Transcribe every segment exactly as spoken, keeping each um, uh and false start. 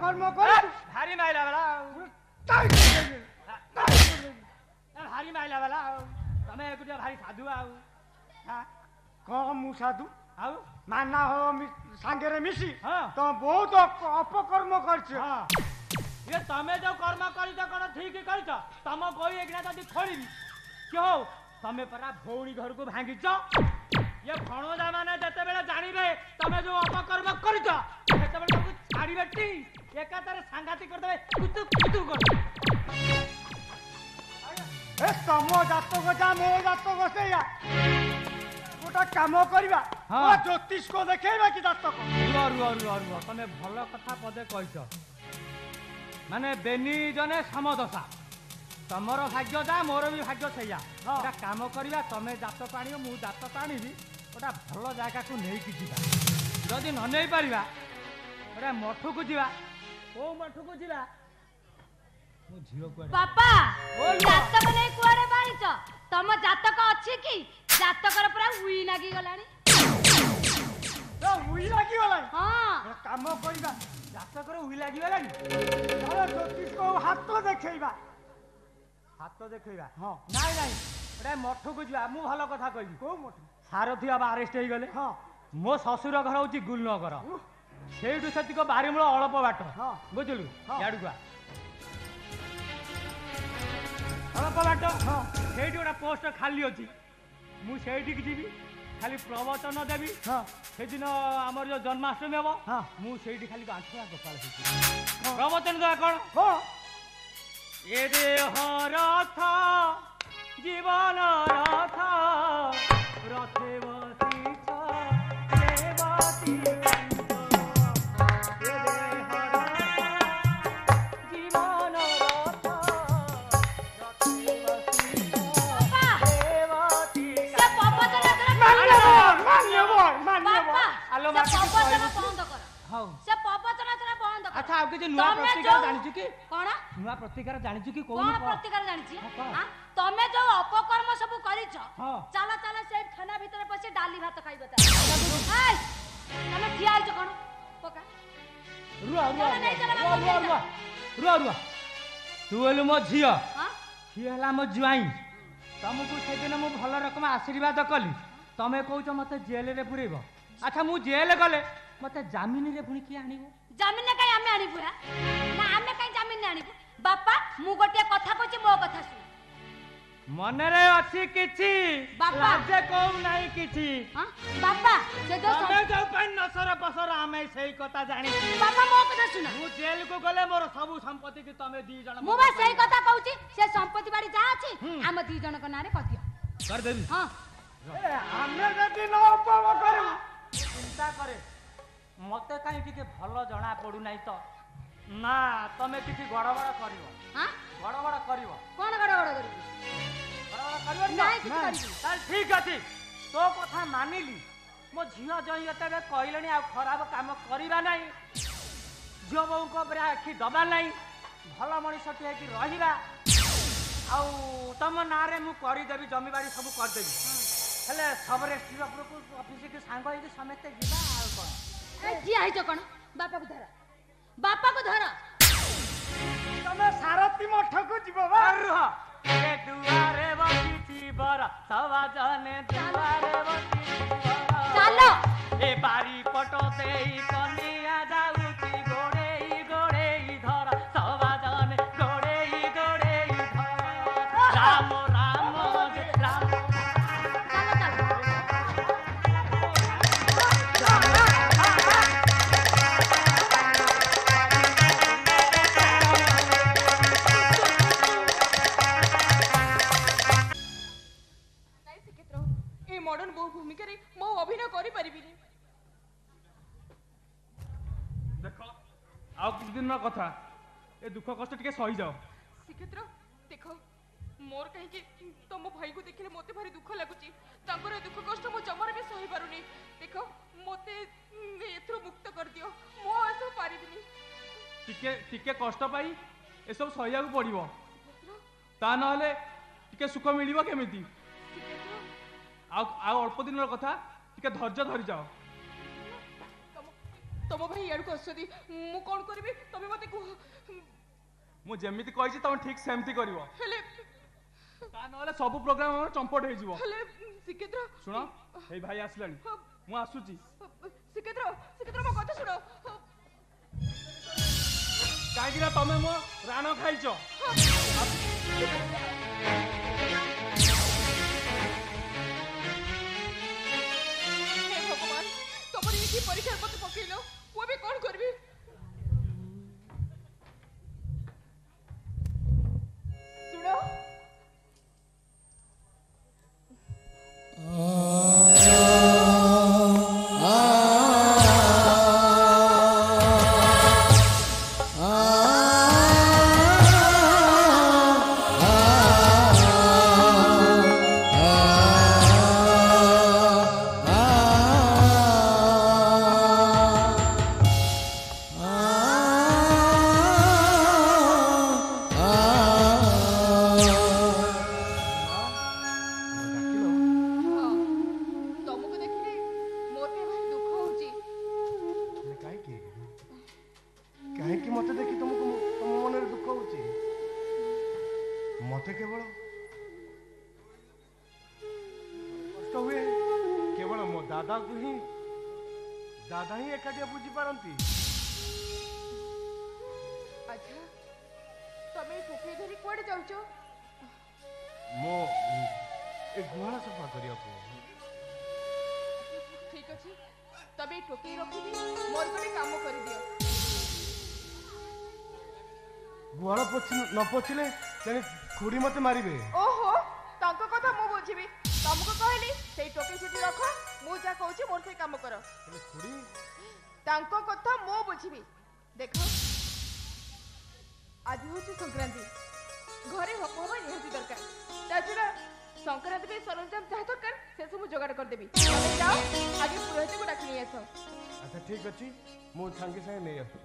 अपकर्म कर भारी माइला वाला भारी माइला वाला तमे एकुटिया भारी साधु आउ कौन मु साधु आउ माना हो सांगे मिसी हाँ तो बहुत अपकर्म कर ये तमे जो कर्म करिछ कोन ठीक करिछ तम कोई एकना जदी खोलिबी क्यों तमे परा भौणी घर को भांगिछ ये भणोजा माने जते बेले जानिबे तमे जो अपकर्म करिछ सेते बेले तू छाड़ी बेटी एकातारे सांगाती कर देबे कुतु कुतु कर ए तम जातक जा मो जातक सेया गोटा काम करबा हां ज्योतिष को देखेबा कि जातक रुआ रुआ रुआ रुआ तमे भलो कथा पदे कहिछ माने बेनी जने समदशा तमर भाग्य जा मोर भी भाग्य सैया एटा काम करिया तमे जात पाणी मु जात पाणी भी ओटा भलो जागा को नै कि जिबा जदी न नै परिबा ओटा मठु को जिबा ओ मठु को जिबा मु झियो को पापा ओ जातक नै कुआडे बाणीच तम जातक अछि कि जातकर पूरा उई लागी गलानी तो उई लागी गलानी हां काम करबा जातकर उई लागी गलानी अरे ज्योतिष को हाथ तो देखेबा हाथ देखा हाँ नाई नाई एटा मठू को जा मु भल कथा कहबी को मठू सारथी बाबा अरेस्ट हो गले हाँ मो ससुर घर हूँ गुलनगर से से बारीमूल अल्प बाट हाँ बुझलु हाँ याडू अल्प बाट हाँ से गोटे पोस्ट खाली अच्छी मुझे जी खाली प्रवचन देवी हाँ से दिन आमर जो जन्माष्टमी हम हाँ मुझे खाली आंठुआ गोपाल प्रवचन देवा कौन हाँ ए देह रथ जीवन रथ रथे बसीछ देवती ए देह रथ जीवन रथ रथे बसीछ देवती से पपतना कर मान्य बोल मान्य बोल आलो से पपतना बंद कर हां से पपतना तरा बंद कर अच्छा आउ के नुआ प्रतिकार जानि कि कोन नुआ प्रतिकार जानि कि कोन कोन प्रतिकार जानि छी हाँ, कौन? हां तमे जो अपकर्म सब करिछ हाँ। चला चला से खाना भीतर पसे डाली भात खाइ बता हाय तमे खिया आइछ कोन पका रुआ रुआ चला नहीं, चला, रुआ रुआ रुआ रुआ रुआ तू एलु मो झियो हां सी हला मो जुआई तुमको से दिन मु भल रकम आशीर्वाद कली तमे कहूछ मते जेल रे पुरेबो अच्छा मु जेल गले मते जामिन रे पुणी कि आनिबो जामिन ने काई आमे आनिबु हा ना आमे काई जामिन ने आनिबु बापा मु गोटे कथा कहछि मो कथा सुन मन रे अछि किछि बापा। लाजे को नाही किछि हां बापा से जो तमे जो पन नसर पसर आमे सेही कथा जानि बापा मो कथा सुन मु जेल को गले मोर सब संपत्ति कि तमे दी जण मु बा सेही कथा कहछि से संपत्ति बाड़ी जा अछि हम दी जण को नारे कदियो कर देबी हां ए हमें जदी न उपव करू चिंता करे मते काई टिके भलो जणा पडु नाही तो ना तमे किछि गड़बड़ करिवो हां गड़बड़ करिवो कोन गड़बड़ करू गड़बड़ करिवो नाही किछ करिबी चल ठीक अछि तो कथा मानिली मो झियो जई एते कहलेनी आ खराब काम करिबा नाही झियो बहु को बरा आखि दबा नाही भलो मनिषटी है कि रहिबा आ तम नारे मु करि देबी जमीबारी सब कर देबी हेले सब रेस्ट्री ऑफिस के सांग होई समेत जिबा आ कोन ए जी आइछ कोन बापा को धर बापा को धर तमे सारथी मठ को जीवो बा रुह ए दुआरे बसिची बर सवा जने दुआरे बसिची बर चलो ए बारी पटो देई कनिया जाउची गोड़े गोड़े धर सवा जने गोड़े गोड़े धर राम राम राम मॉडर्न बहु भूमिका रे मो अभिनय करि परिबिनी देखो आउ किछ दिन कथा ए दुख कष्ट टिके सही जाओ श्रीक्षेत्र देखो मोर कहीं कि तुम भाई को देखले मोते भारी दुख लागुची तांकर दुख कष्ट मो जमर भी सही पारुनी देखो मोते एथरो मुक्त कर दियो मो एसो पारिबिनी टिके टिके कष्ट पाई ए सब सहिया को पड़िबो ता न हले टिके सुख मिलिबो केमिति आ आ अल्प दिन कथा टिके धैर्य धरि जाओ तम भाई यार को आछदी मु कोन करबी तमे मते को मु जेमिति कहिछि तमे ठीक सेमति करिवो हेले ता नहले सब प्रोग्राम हमर चंपट हे जिवो हेले सिकेद्र सुनो हे भाई आसलानी मु आसुची सिकेद्र सिकेद्र मो कथा सुनो काहेकि ना तमे मो राण खाइछो हे भगवान तमर ई परीक्षा मत पकेलो वो भी कोन करबी सुनो मते केवल कष्ट हुए केवल मो दादा को ही दादा ही एकाटिया बुझी पारती अच्छा तमे टोपी धरी कोडे जाउचो मो ए गुहाल सफा करिया को ठीक अछि तबे टोपी रखी दी मोर कोने काम करि दियो गुहाल पछ न पछले तेने खुड़ी मते मारिबे ओहो तांको कथा मु बुझिबी तुमको कहली सेई टोपी सेठी रख मु जा कहूची मोर से काम कर तेने खुड़ी तांको कथा मु बुझिबी देखो आज होची संक्रांति घरे हप हवा निहाती दरकार ताछड़ा संक्रांति पे सरंजाम जहा दरकार से सब जोगाड़ कर देबी तमे जाओ आगे पुरोहित को डाकी नहीं आसो अच्छा ठीक अछि मु संगे संगे नहीं आसु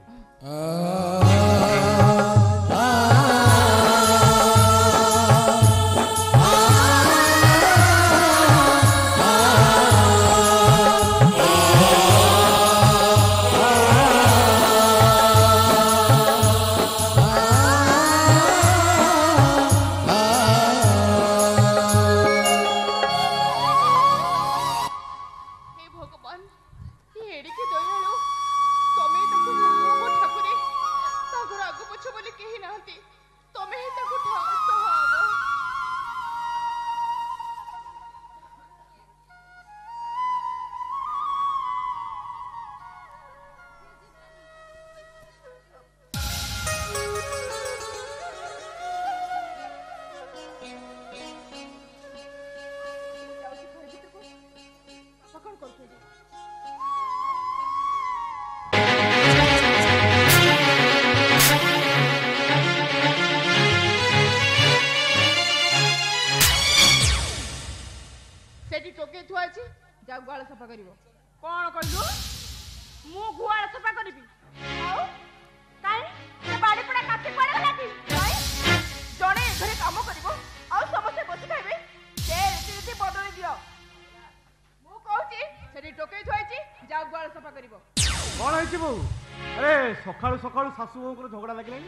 सफा करिवो कोन कहलु मु गुआळ सफा करबी आउ काई से बाड़ी पड़ा काठी पड़े गला की काई जणे घरे काम करिवो आउ समस्त बसी खाइबे से रीति रीति बदली दियो मु कहूची सेठी टोके थुआइची जाउ गुआळ सफा करिवो कोन हैची बहू अरे सकाळू सकाळू सासू बहू को झगड़ा लागलानी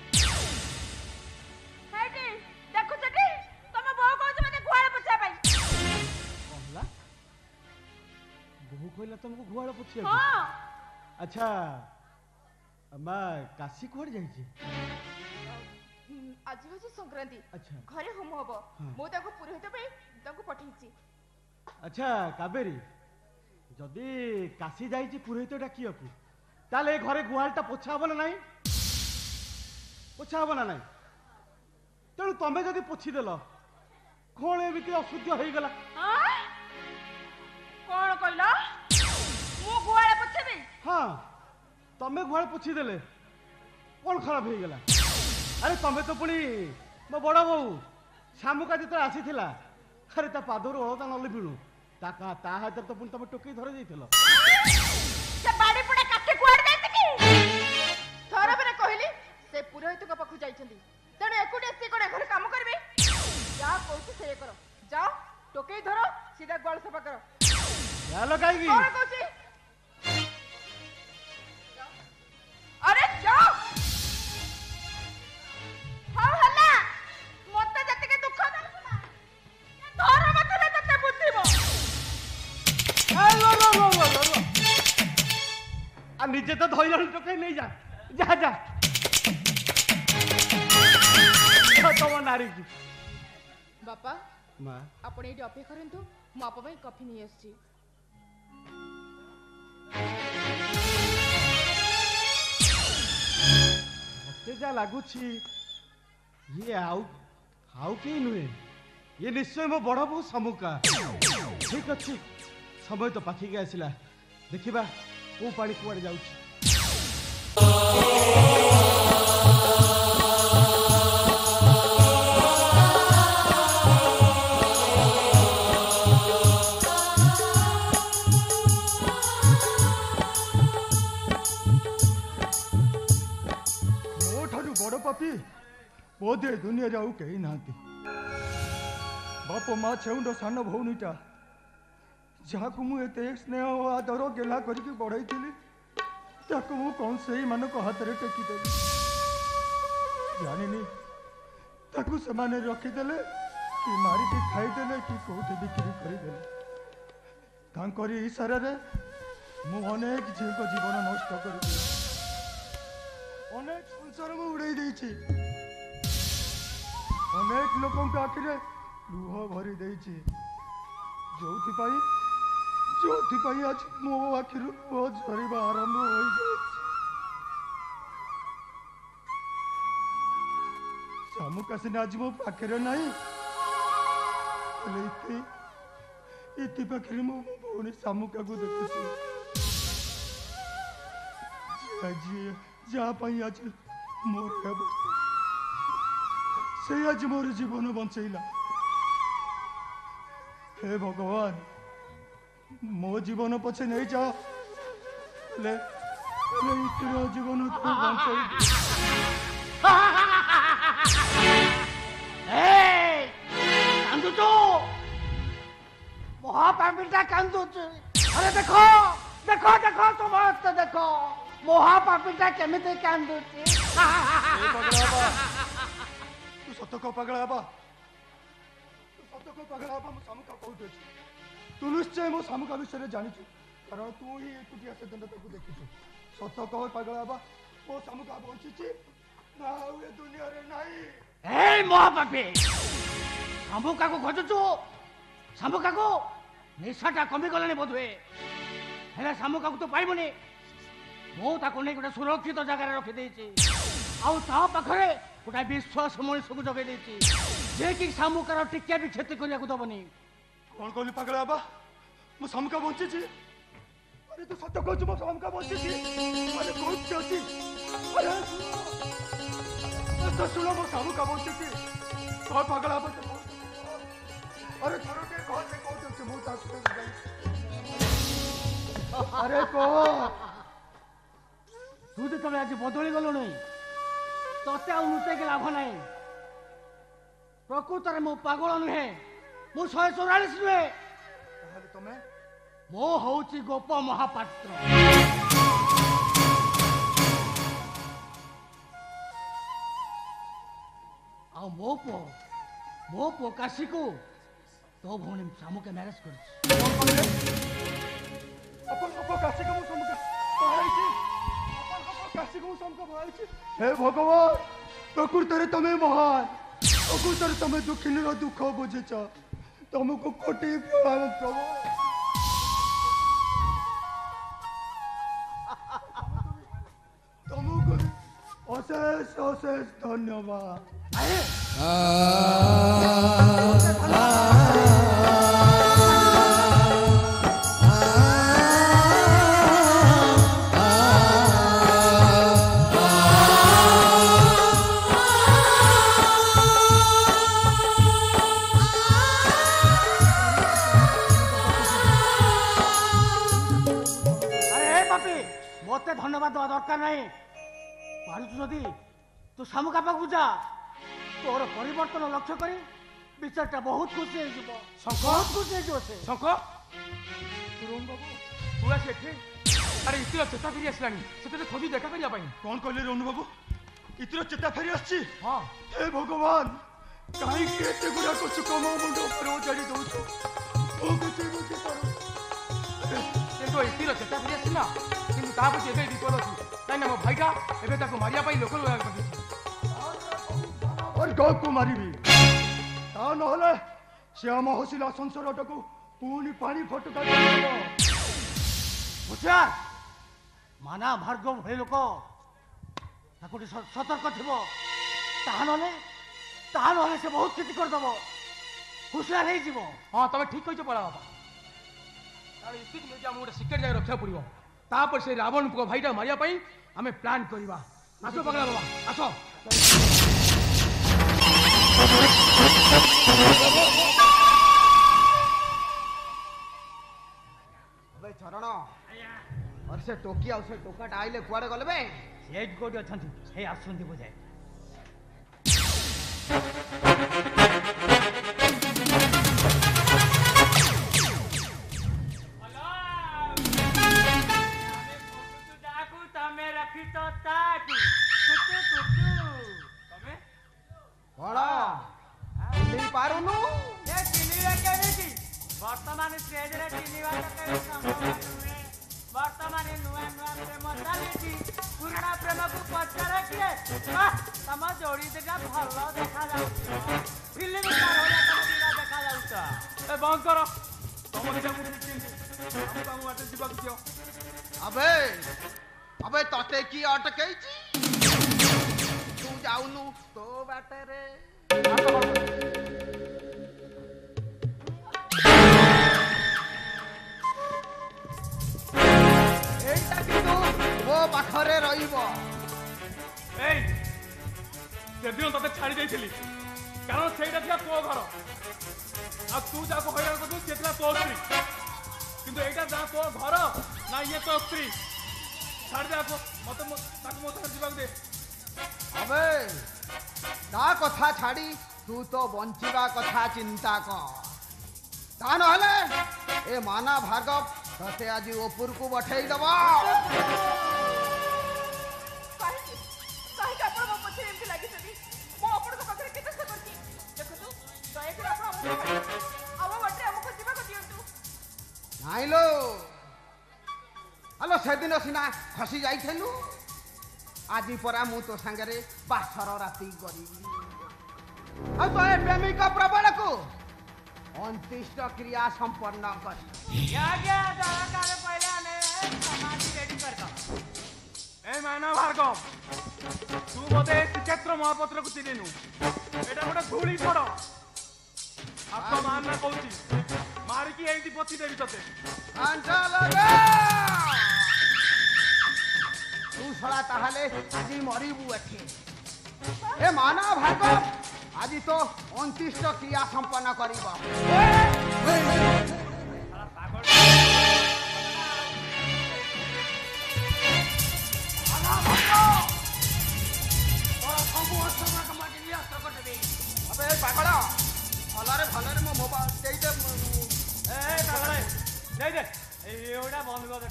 हेटी देखु सेठी तम बहू कहूची मते गुआळ पोछा पाई कहला बहू कहला तुमको गुआळ पोछिया हां अच्छा अम्मा काशी कोड जाईची आज होची संक्रांति अच्छा घरे होम हबो मो ताको पुरोहित पे ताको पठेइची अच्छा काबेरी जदी काशी जाईची पुरोहित डाकियकु ताले घरे गुहालटा पोछा हबो ना नाही पोछा हबो ना नाही तेणु तमे जदी पोछि देलो कोण एमिति अशुद्ध होई गला हां कोन कहलो मु गुआळ पोछेबी हां तमे गुहाल पोछि देले कोण खराब होई गला अरे तमे तो पुणी मो बड़ बहू शामुका जिते आसीथिला अरे ता पादरू हळदा नली बिणु ता का ता हाथ तो पुणी तमे टोकी धरे जाइथिलो से बाड़ी पड़ा काटे कुआड़ जाइत की थोरा बरे कहली से पुरोहित को पाखु जाइछंदी तने एकुटे से कोने घर काम करबे जा कहू से करो जाओ टोके धरो सीधा गोल सफा करो यालो काई की कौन कहूची निजे तो धैर्य टोके नहीं जा जा जा तुम नारी की बापा माँ आपण ये अपेक्षा करंतु मु आप भाई कॉफी नहीं आसी मते जा लगुच ये आउ आउ के नुहे ये निश्चय मो बड़ बो समुका ठीक अच्छे समय तो पाखी के आसला देखिबा को पानी कुआड़े जाउछि मोठारू बड़ पापी बोधे दुनिया जाऊ कहीं ना बाप माँ छेउंड सान भौनीटा जहाँ को मुझे स्नेह और आदर गेला करके बढ़ाई ताको मु कौन से मान हाथ में टेकीदेली जानी ताकू से माने रखीदे कि मारिकी खाईदे कि कौटे बिक्री करदे तांकरी इशारा रे मु अनेक झील को जीवन नष्ट कर अनेक संसार में उड़ाई देछि अनेक लोकों के आखिरे लुह भरी देछि जोथिपाई जोथिपाई आज मो आखिरु लुह झरिबा आरंभ होई जाइछि सामु कासिन आज मो पाखरे नाही हेले इति इति पाखरे मो भौणी सामुका को देखुछि आज जा पाई आज मोर अवस्था से आज मोर जीवन बंचैला हे भगवान मो जीवन पछे नहीं जाओ ले ले इतरो जीवन को बंचै ए कांदू तो महापापीटा कांदू अरे देखो देखो देखो समस्त देखो महापापीटा केमिति कांदू तू सत को पगला बा तू सत को पगला बा मो सामुका कहू तू निश्चय मो सामुका विषय जानिछु कारण तू ही एकुटिया से दंड तक देखिछु सत को पगला बा मो सामुका बंचिछि ना ए दुनिया रे नाही ए महापापी सामुका को खोजुछु सामुका को निशाटा कमी गलानी बोधुए हेले सामुका को तो पाइबनी मो ताको नै गोटे सुरक्षित जगह रखी देछि आउ ता पाखरे गोटे विश्वास मनुष्य को जगह देछि जे कि सामुकार टिके भी क्षति करिया को दबनी कौन कहली पगला बा मो सामुका बंचिछि अरे तू सत कहछु मो सामुका बंचिछि अरे कोछ अछि अरे तो सुनो मो सामुका बंचिछि कह पगला बा अरे छोरो के कह से कोछ अछि मो ताको अरे को तू तो आज बदली गलु नहीं तते आ लुटे के लाभ नहीं प्रकृत में मो पागल नुहे मु शहे चौरालीस नुहे ताहले तमे मो होची गोप महापात्र आ मो पो मो पो काशी को तो भौणी सामू के मैरिज कर अपन अपन काशी को सामुका बाहाइछि काशी को सामुका बाहाइछि हे भगवान प्रकृत रे तमे महान प्रकृत रे तमे दुखिनी रो दुख बुझिछ तुमको कोटि प्रणाम प्रभु तुमको अशेष अशेष धन्यवाद मते धन्यवाद देवा दरकार नहीं पारुछु जदि तू सामुका पाखु जा तोर परिवर्तन लक्ष्य करी विचारटा बहुत खुशी हो शंख बहुत खुशी हो से शंख तुरंग बाबू तू आस एठे अरे इतिर चेता फेरी आसलानी सेते खोजी देखा करिया पाई कौन कहले रोनु बाबू इतिर चेता फेरी आछि हां हे भगवान काई केते गुडा को सुकमो मुंडो पर ओजाडी दउछु ओ केते बुझी पारो କିନ୍ତୁ ଏଇଟିର ଚେତା ଫେରି ଆସିଲା କିନ୍ତୁ ତାପରେ ଏବେ ବିପଦ ଅଛି କାହିଁକି ନା ମୋ ଭାଇଟା ଏବେ ତାକୁ ମାରିବା ପାଇଁ ଲୋକ ଲଗା କରିଦେଇଛି। ଭାର୍ଗବକୁ ମାରିବି ତା ନହେଲେ ସେ ଆମ ହସିଲା ସଂସାରଟାକୁ ପୁଣି ପାଣି ଫଟକା କରିବ। ହୁସିଆର ମାନା ଭାର୍ଗବ ଭଳି ଲୋକ ତାକୁ ଟିକେ ସତର୍କ ଥିବ ତାହା ନହେଲେ ତାହା ନହେଲେ ସେ ବହୁତ କ୍ଷତି କରିଦେବ ହୁସିଆର ହେଇଯିବ। ହଁ ତମେ ଠିକ କହିଛ ପଳା ବାପା ତାର ଇସ୍ତିକି ନେଇକି ଆମକୁ ଗୋଟେ ସିକ୍ରେଟ ଜାଗାରେ ରଖିବାକୁ ପଡିବ ତାପରେ ସେ ରାବଣ ପୁଅ ଭାଇଟା ମାରିବା ପାଇଁ ଆମେ ପ୍ଲାନ୍ କରିବା। ଆସ ପାଗଳା ବାବା ଆସ। ଚରଣ ସେ ଟୋକି ଆଉ ସେ ଟୋକାଟା ଆଇଲେ କୁଆଡେ ଗଲେ ବେ? ସେଇଠି କୋଉଠି ଅଛନ୍ତି ସେଇ ଆସୁଛନ୍ତି ବୁଝାଏ। ତମେ ରଖିଛ ତାକୁ କୁଟୁ କୁଟୁ ତମେ କଣ ଚିହ୍ନି ପାରୁନୁ? ଏ ଚିହ୍ନିବା କେମିତି? ବର୍ତ୍ତମାନ ଷ୍ଟେଜରେ ଚିହ୍ନିବା ତ କେବେ ସମ୍ଭବ ନୁହେଁ। ବର୍ତ୍ତମାନ ନୂଆ ନୂଆ ପ୍ରେମ ଚାଲିଛି ପୁରୁଣା ପ୍ରେମକୁ ପଚାରେ କିଏ? ତମ ଯୋଡି ଦିଟା ଭଲ ଦେଖାଯାଉଛି ଫିଲ୍ମ ଷ୍ଟାର ଭଳିଆ ତମ ଦିଟା ଦେଖାଯାଉଛ। ଏ ବନ୍ଦ କର ତମ ଦିଟାକୁ ଆମକୁ ଆମ ବାଟରେ ଯିବାକୁ ଦିଅ। ଆବେ ଆବେ ତତେ କି ଅଟକେଇଛି? ତୁ ଯାଉନୁ ତୋ ବାଟରେ। ଏଇଟା କିନ୍ତୁ ମୋ ପାଖରେ ରହିବ। ଏଇ ସେଦିନ ତତେ ଛାଡି ଯାଇଥିଲି କାରଣ ସେଇଟା ଥିଲା ତୋ ଘର ଆଉ ତୁ ଯାହାକୁ ହଇରାଣ କରିଥିଲୁ ସେ ଥିଲା ତୋ ସ୍ତ୍ରୀ କିନ୍ତୁ ଏଇଟା ନା ତୋ ଘର ନା ଇଏ ତୋ ସ୍ତ୍ରୀ। ଛାଡି ଯାକୁ ମତେ ତାକୁ ମୋ ସାଙ୍ଗରେ ଯିବାକୁ ଦେ। ଆବେ ତା କଥା ଛାଡି ତୁ ତ ବଞ୍ଚିବା କଥା ଚିନ୍ତା କର। ତା ନହେଲେ ଏ ମାନା ଭାର୍ଗବ ତତେ ଆଜି ଉପରକୁ ପଠେଇ ଦବ। କାହିଁକି କାହିଁକି ଆପଣ ମୋ ପଛରେ ଏମିତି ଲାଗିଛନ୍ତି? ମୁଁ ଆପଣଙ୍କ ପାଖରେ କେତେ ସେ କରିଛି ଦେଖନ୍ତୁ ଦୟାକରି ଆପଣ ଆମ ବାଟରେ ଆମକୁ ଯିବାକୁ ଦିଅନ୍ତୁ। ନାଇଁ ଲୋ ଆଲୋ ସେଦିନ ସିନା ଖସି ଯାଇଥିଲୁ ଆଜି ପରା ମୁଁ ତୋ ସାଙ୍ଗରେ ବାସର ରାତି କରିବି ଆଉ ତ ଏ ପ୍ରେମିକ ପ୍ରବଳକୁ ଅନ୍ତିଷ୍ଟ କ୍ରିୟା ସମ୍ପନ୍ନ କରି ଦରକାର ପଇଲେ ଆମେ ସମାଧି ରେଡି କରିଦବା। ଏ ମାନା ଭାର୍ଗବ ତୁ ବୋଧେ ଶ୍ରୀକ୍ଷେତ୍ର ମହାପାତ୍ରକୁ ଚିହ୍ନିନୁ ଏଇଟା ଗୋଟେ ଧୂଳି ପଡ ହାତ ମାନ ନା କହୁଛି ମାରିକି ଏଇଠି ପୋତି ଦେବି ତତେ। ତୁ ଶଳା ତାହେଲେ ଆଜି ମରିବୁ ଏଠି। ଏ ମାନା ଭାର୍ଗବ ଆଜି ତ ଅନ୍ତିଷ୍ଟ କ୍ରିୟା ସମ୍ପନ୍ନ କରିବ। ପାଗଳ ଭଲରେ ଭଲରେ ମୋ ମୋବାଇଲ ଦେଇଦେ। ଏଇଟା ବନ୍ଦ କରିଦେ।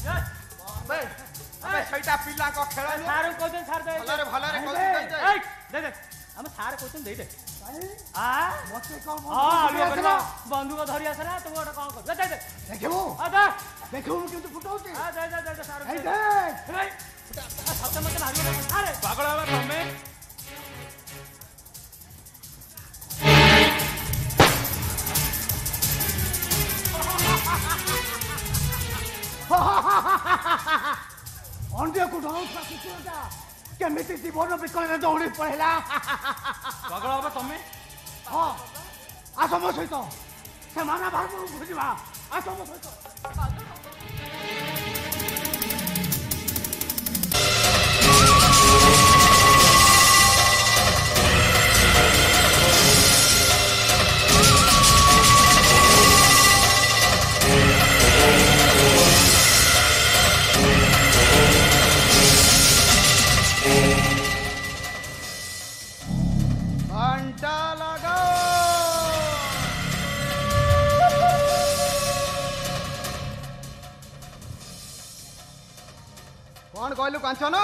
ସେଇଟା ପିଲାଙ୍କ ଖେଳ ନୁହଁ। ସାର୍ କହୁଛନ୍ତି ସାର୍ ଦେ ଭଲରେ ଭଲରେ କହୁଛି ଦେଇଦେ। ଦେ ଦେ ଆମ ସାର୍ କହୁଛନ୍ତି ଦେଇଦେ। ମତେ କଣ ବନ୍ଧୁକ ଧରି ଆସେ ନା ତୁ ଗୋଟେ କଣ କରୁ ଦେ ଦେ ଦେଖିବୁ ଦେ ଦେଖିବୁ ମୁଁ କେମିତି ଫୁଟଉଛି। ଦେ ଦେ ଦେ ସାର୍ ଏଇ ଦେଖ ସତ ମତେ ମାରିବ ଆରେ ପାଗଳ ବାବା ତମେ ଅନ୍ୟକୁ ଡରୁଥିବା କୁକୁରଟା କେମିତି ଜୀବନ ବିକଳରେ ଦୌଡ଼ି ପଳେଇଲା। ପାଗଳ ବାବା ତମେ ହଁ ଆସ ମୋ ସହିତ ସେ ମାନା ଭାର୍ଗବକୁ ଖୋଜିବା। ଆସ ମୋ ସହିତ। ଘଣ୍ଟା ଲଗାओ। କଣ କହିଲୁ କାଞ୍ଚନ?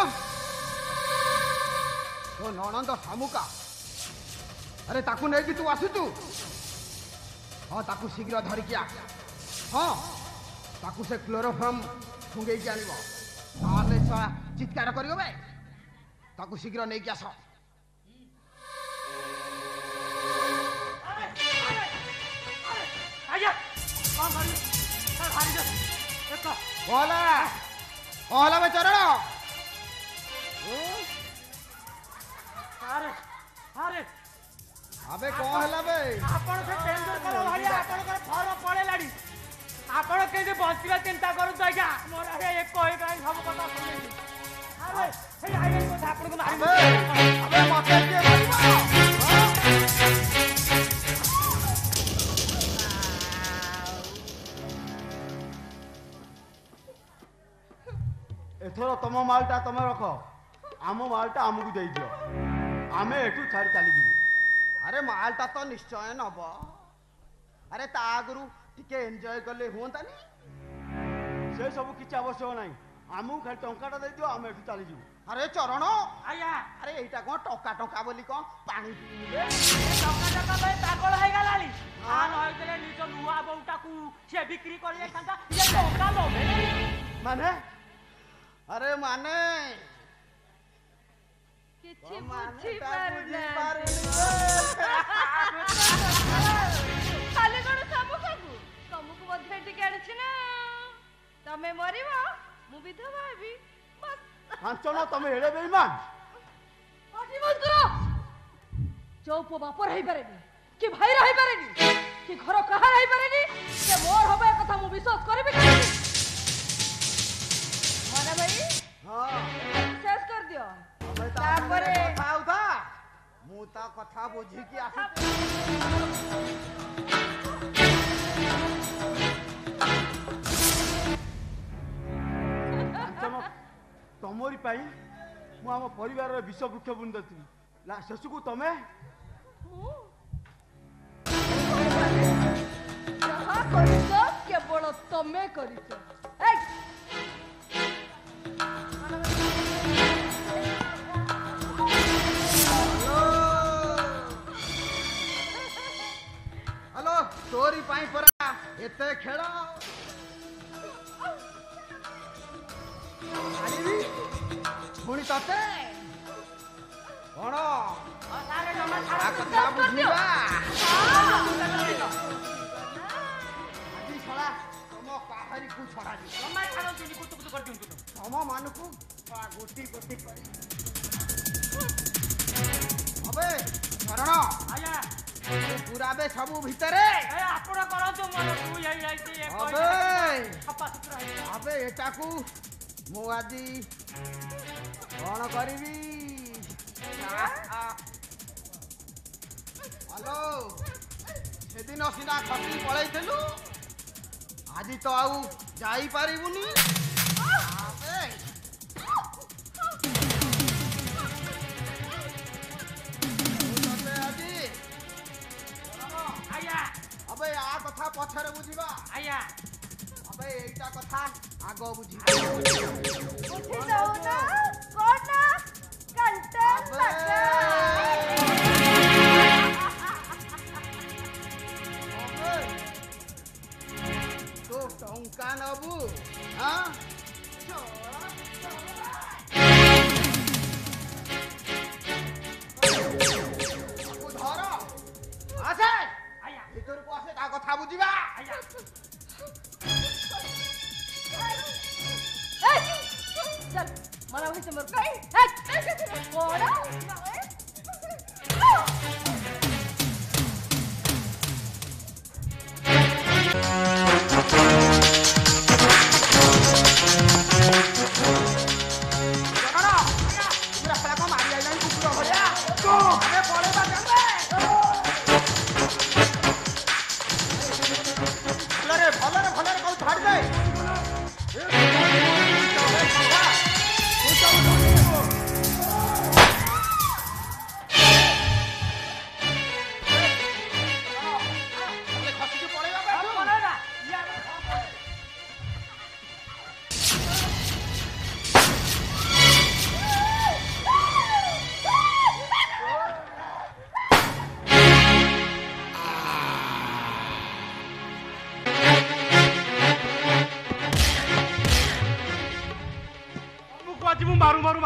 ତୋ ନଣନ୍ଦ ଶାମୁକା ଆରେ ତାକୁ ନେଇକି ତୁ ଆସୁଛୁ? ହଁ ତାକୁ ଶୀଘ୍ର ଧରିକି ଆ। ହଁ ତାକୁ ସେ କ୍ଲୋରୋଫର୍ମ ଫୁଙ୍ଗେଇକି ଆଣିବ ନହେଲେ ଶଳା ଚିତ୍କାର କରିବ ବେ ତାକୁ ଶୀଘ୍ର ନେଇକି ଆସ ଆଜ୍ଞା କଣ କରିବି ଭାରି ଏକ କହଲା କହଲା ବେ ଚରଣ ଆରେ ଆରେ ଆବେ କଣ ହେଲା ବେ ଆପଣ ସେ ଟେଣ୍ଡର ଭଳିଆ ଆପଣଙ୍କର ଫର ପଳେଇଲାଣି ଆପଣ କେମିତି ବଞ୍ଚିବା ଚିନ୍ତା କରନ୍ତୁ ଆଜ୍ଞା ମୋର ଆଜ୍ଞା ଏକ ଏକ ସବୁ କଥା ଶୁଣିଲି ଆରେ ହେଇ ଆଜ୍ଞା କଥା ଆପଣଙ୍କୁ ମାରିବେ ଆବେ ମତେ କିଏ ମାରିବ ଏଥର ତମ ମାଲଟା ତମେ ରଖ ଆମ ମାଲଟା ଆମକୁ ଦେଇଦିଅ ଆମେ ଏଠୁ ଛାଡ଼ି ଚାଲିଯିବୁ ଆରେ ମାଲଟା ତ ନିଶ୍ଚୟ ନବ ଆରେ ତା ଆଗରୁ ଟିକେ ଏନ୍ଜୟ କଲେ ହୁଅନ୍ତାନି ସେ ସବୁ କିଛି ଆବଶ୍ୟକ ନାହିଁ ଆମକୁ ଖାଲି ଟଙ୍କାଟା ଦେଇଦିଅ ଆମେ ଏଠୁ ଚାଲିଯିବୁ ଆରେ ଚରଣ ଆଜ୍ଞା ଆରେ ଏଇଟା କଣ ଟଙ୍କା ଟଙ୍କା ବୋଲି କଣ ପାଣି ପିଇଲେ ଟଙ୍କା ଟଙ୍କା ପାଇଁ ପାଗଳ ହେଇଗଲାଣି ଆ ନହେଲେ ନିଜ ନୂଆ ବୋଉଟାକୁ ସେ ବିକ୍ରି କରି ଯାଇଥାନ୍ତା ଇଏ ଟଙ୍କା ଲୋଭେ ମାନେ ଆରେ ମାନେ କିଛି ମାନେ ବୁଝି ତା ପାରୁନାହାନ୍ତି ବୁଝିପାରୁନି ଖାଲି କଣ ତମକୁ ତମକୁ ମଧ୍ୟ ଟିକେ ଆଣିଛି ନା ତମେ ମରିବ ମୁଁ ବିଧବା ହେବି କାଞ୍ଚନ ତମେ ଏଡେ ବେଇମାନ ଯୋଉ ପୁଅ ବାପର ହେଇପାରେନି କି ଭାଇର ହେଇପାରେନି କି ଘର କାହାର ହେଇପାରେନି ସେ ମୋର ହବ ଏ କଥା ମୁଁ ବିଶ୍ୱାସ କରିବି କେମିତି ମନା ଭାଇ ହଁ ଶେଷ କରିଦିଅ ତମେ ତା ତାପରେ କଥା ହଉଥା ମୁଁ ତା କଥା ବୁଝିକି ଆସୁଛି କାଞ୍ଚନ ତମରି ପାଇଁ ମୁଁ ଆମ ପରିବାରର ବିଷ ବୃକ୍ଷ ବୁଣି ଦେଉଥିଲି ଶେଷକୁ ତମେ ଯାହା କରିଛ କେବଳ ତମେ କରିଛ ହ୍ୟାଲୋ ତୋରି ପାଇଁ ପରା ଏତେ ଖେଳ ଆଣିବି ପୁଣି ତତେ କଣ ଆ କଥା ବୁଝିବା ଆଜି ଶଳା ତମ କାହାରିକୁ ଛଡ଼ାଯିବ ତମ ମାନଙ୍କୁ ଗୋଟି ଗୋଟି କରି ଅବେ ଶରଣ ଆଜ୍ଞା ପୁରାବେ ସବୁ ଭିତରେ ଆପଣ କରନ୍ତୁ ମୋର ଭୁଲ ହେଇଯାଇଛି ଅବେ ସଫାସୁତୁରା ହେଇଛି ଅବେ ଏଟାକୁ ମୁଁ ଆଜି କଣ କରିବି ହ୍ୟାଲୋ ସେଦିନ ସିନା ଖସି ପଳେଇଥିଲୁ ଆଜି ତ ଆଉ ଯାଇପାରିବୁନି ଆଜି ଆଜ୍ଞା ଅବେ ଆ କଥା ପଛରେ ବୁଝିବା ଆଜ୍ଞା ଅବେ ଏଇଟା କଥା ଆଗ ବୁଝିବା ବୁଝି ଦଉନା କଣ କଣ୍ଟେନ୍ ଲଗା ତୁ ଟଙ୍କା ନବୁ ହଁ ଧର ଆସେ ଆଜ୍ଞା ଭିତରକୁ ଆସେ ତା କଥା ବୁଝିବା ଆଜ୍ଞା चल मला भाई समोर काय कोण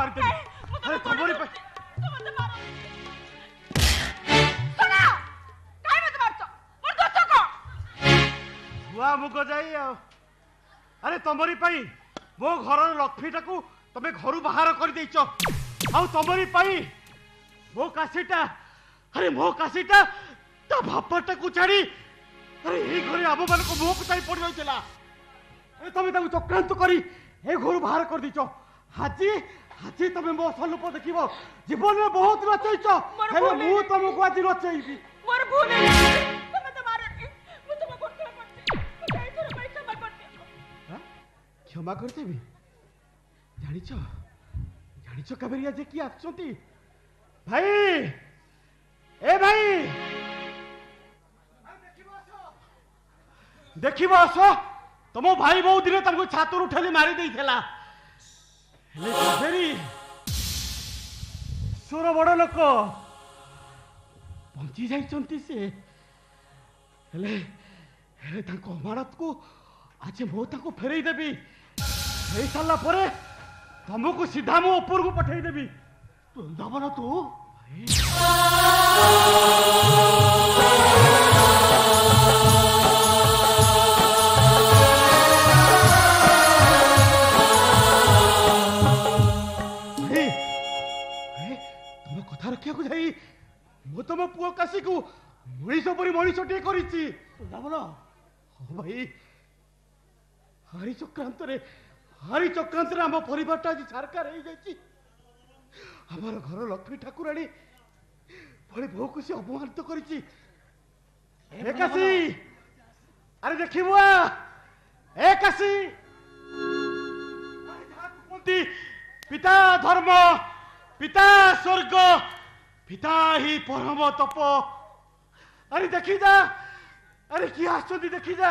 मारते अरे तमरी पे तू मत मारो सुना काय मत मारतो मोर दोस्त को हुआ मुग जाई अरे तमरी पाई मो घर लक्ष्मीटा को तमे घर बाहर कर देइछ आ तमरी पाई मो काशीटा अरे मो काशीटा ता बापाटा को छाड़ी अरे ए घरे आबो मान को मुख चाई पड़ जाइतला ए तमे ताको चक्रांत करी ए घर बाहर कर दिछ हाजी हाजी तमे मो सलूप देखिबो जीवन में बहुत रचैछ हेले मु तमको आज रचैबी मोर भूल है तू मत मारो मु तुम को क्षमा करते मु कई थोर भाई क्षमा करते हां क्षमा कर देबी जानिछ जानिछ काबेरिया जे की आछंती भाई ए भाई देखिब आस तुम भाई बहुत दिन तुमको छातर उठेली मारी देइथेला हेले काबेरी ईश्वर बड़ लोक बंची जाइछंती से हेले हेले तांको अमानत को आज मो तांको फेरई देबी फेरई सारला परे तुमको सीधा मो ऊपर को पठेई देबी वृंदावन तू तुम कथा रखिया को जाई मु तुम पुओ काशी को मनीष परी मनीष टे करिछि वृंदावन हो भाई हरि चक्रांत रे हरि चक्रांत रे हम परिवारटा आज सरकार हो जाइछि हमार घर लक्ष्मी ठाकुराणी बड़ी बहु को से अपमानित करिछि ए काशी अरे देखिबो ए काशी अरे जात कुंती पिता धर्म पिता स्वर्ग पिता ही परम तप अरे देखी जा अरे की आश्चर्य देखी जा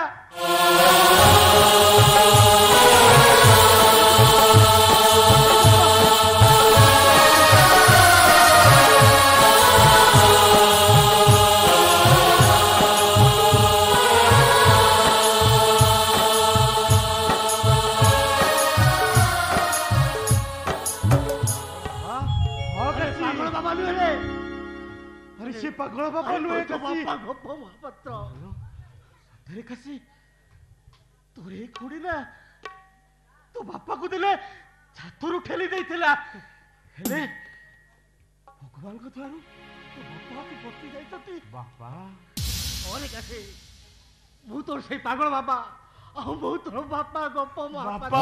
पागल बाबा नुए काशी बाबा महापात्र तेरे काशी तोरे खुड़ी ना तो बापा को दिले छातरू ठेली देइथिला हेले भगवान को द्वारू तो बापा को बत्ती जाइतती बापा ओरे काशी मु तोर से पागल बाबा आ मु तोर बापा गप महापात्र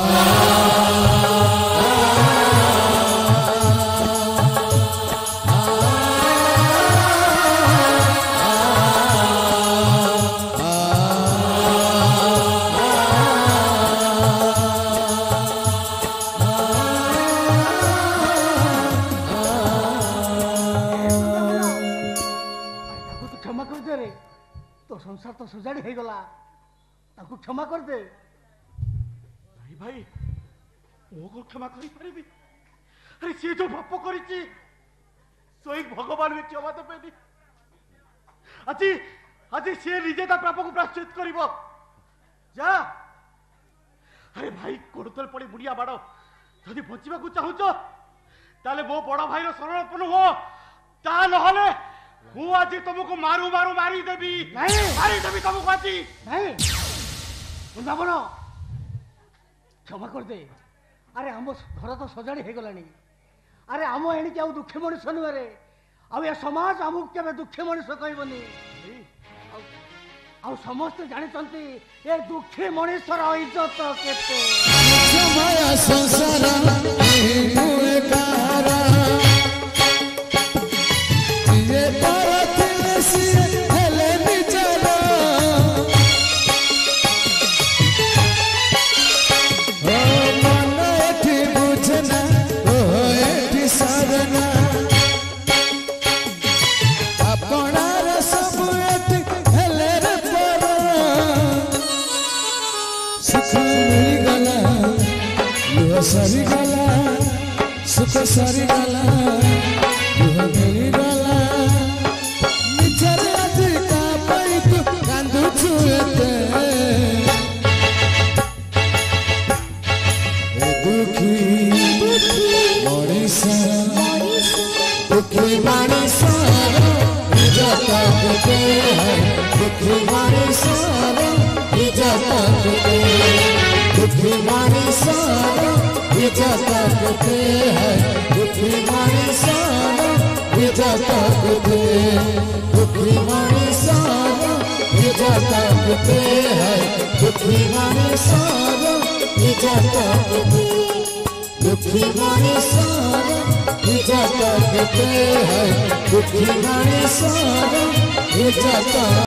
संसार तो सजाड़ी हो गला ताको क्षमा कर दे भाई भाई मो को क्षमा करी परिबी अरे से जो पाप करिछि सोई भगवान में क्षमा तो पेदी अति अति से निजे ता पाप को प्रायश्चित करिवो जा अरे भाई कोडतल पड़ी बुढ़िया बाड़ जदि बचिबा को चाहुचो ताले मो बड़ भाई रो शरणपन हो ता नहले हूँ आज तुमको मारू मारू मारी देवी नहीं मारी देवी तुमको आज नहीं वृंदावन क्षमा कर दे अरे हम घर तो सजाड़ी हो गलानी अरे आम एणिक आउ दुखी मनीष नुहे आउ ए समाज आमको केवे दुखी मनीष कहबनी आउ समस्त जानते ए दुखी मनीषर इज्जत केते माया संसार सरी गला सुख सरी गला युह मिली गला निचर अधिका पई तू कांदु छुएते ए दुखी करते हैं दुखी मनीषार विधाता करते दुखी मनीषार विधाता करते हैं दुखी मनीषार विधाता करते दुखी मनीषार विधाता करते हैं दुखी मनीषार विधाता